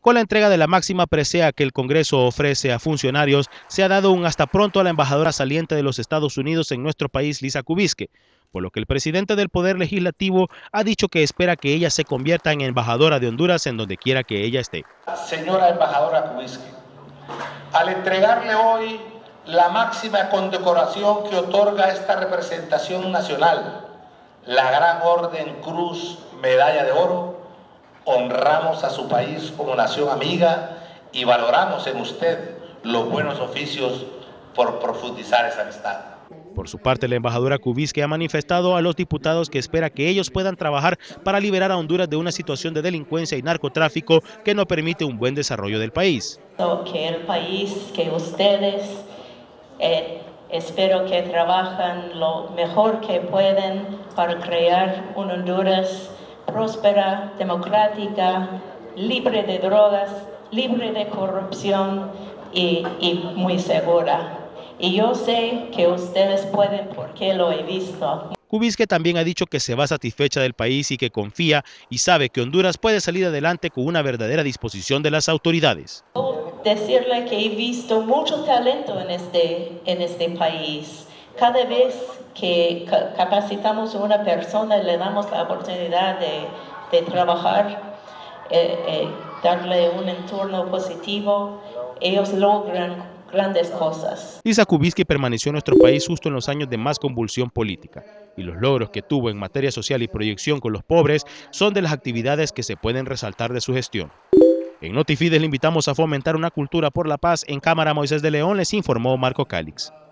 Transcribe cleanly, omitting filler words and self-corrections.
Con la entrega de la máxima presea que el Congreso ofrece a funcionarios, se ha dado un hasta pronto a la embajadora saliente de los Estados Unidos en nuestro país, Lisa Kubisky, por lo que el presidente del Poder Legislativo ha dicho que espera que ella se convierta en embajadora de Honduras en donde quiera que ella esté. Señora embajadora Kubisky, al entregarle hoy la máxima condecoración que otorga esta representación nacional, la Gran Orden Cruz Medalla de Oro, honramos a su país como nación amiga y valoramos en usted los buenos oficios por profundizar esa amistad. Por su parte, la embajadora Kubisky ha manifestado a los diputados que espera que ellos puedan trabajar para liberar a Honduras de una situación de delincuencia y narcotráfico que no permite un buen desarrollo del país. Que el país, que ustedes, espero que trabajan lo mejor que pueden para crear una Honduras próspera, democrática, libre de drogas, libre de corrupción y muy segura. Y yo sé que ustedes pueden porque lo he visto. Kubisky también ha dicho que se va satisfecha del país y que confía y sabe que Honduras puede salir adelante con una verdadera disposición de las autoridades. Decirle que he visto mucho talento en este país. Cada vez que capacitamos a una persona, le damos la oportunidad de trabajar, darle un entorno positivo, ellos logran grandes cosas. Lisa Kubisky permaneció en nuestro país justo en los años de más convulsión política, y los logros que tuvo en materia social y proyección con los pobres son de las actividades que se pueden resaltar de su gestión. En Notifides le invitamos a fomentar una cultura por la paz. En cámara, Moisés de León, les informó Marco Calix.